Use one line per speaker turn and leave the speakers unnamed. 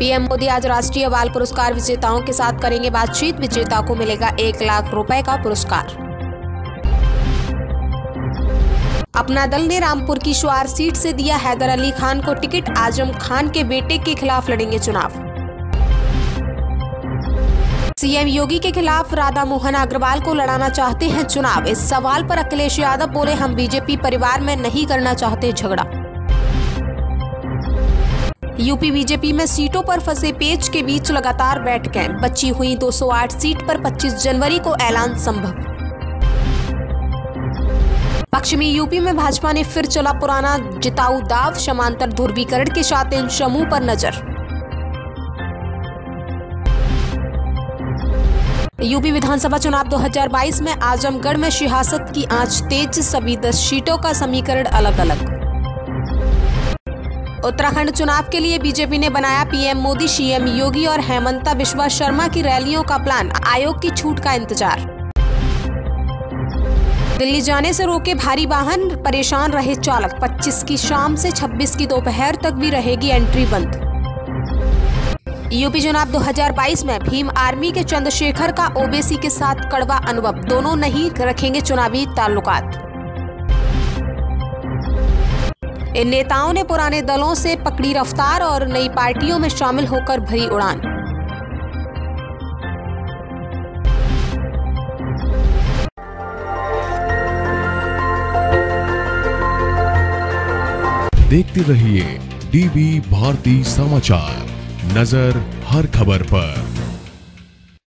PM Modi आज राष्ट्रीय बाल पुरस्कार विजेताओं के साथ करेंगे बातचीत। विजेता को मिलेगा 1 लाख रुपए का पुरस्कार। अपना दल ने रामपुर की शुआर सीट से दिया हैदर अली खान को टिकट। आजम खान के बेटे के खिलाफ लड़ेंगे चुनाव। सीएम योगी के खिलाफ राधा मोहन अग्रवाल को लड़ाना चाहते हैं चुनाव। इस सवाल पर अखिलेश यादव बोले, हम बीजेपी परिवार में नहीं करना चाहते झगड़ा। यूपी बीजेपी में सीटों पर फंसे पेच के बीच लगातार बैठकें। बची हुई 208 सीट पर 25 जनवरी को ऐलान संभव। पश्चिमी यूपी में भाजपा ने फिर चला पुराना जिताऊ दाव। समांतर ध्रुवीकरण के साथ इन समूह पर नजर। यूपी विधानसभा चुनाव 2022 में आजमगढ़ में सियासत की आंच तेज। सभी 10 सीटों का समीकरण अलग अलग। उत्तराखंड चुनाव के लिए बीजेपी ने बनाया पीएम मोदी, सीएम योगी और हेमंता बिश्वा शर्मा की रैलियों का प्लान। आयोग की छूट का इंतजार। दिल्ली जाने से रोके भारी वाहन, परेशान रहे चालक। 25 की शाम से 26 की दोपहर तक भी रहेगी एंट्री बंद। यूपी चुनाव 2022 में भीम आर्मी के चंद्रशेखर का ओवैसी के साथ कड़वा अनुभव। दोनों नहीं रखेंगे चुनावी ताल्लुकात। इन नेताओं ने पुराने दलों से पकड़ी रफ्तार और नई पार्टियों में शामिल होकर भरी उड़ान।
देखते रहिए डीवी भारती समाचार, नजर हर खबर पर।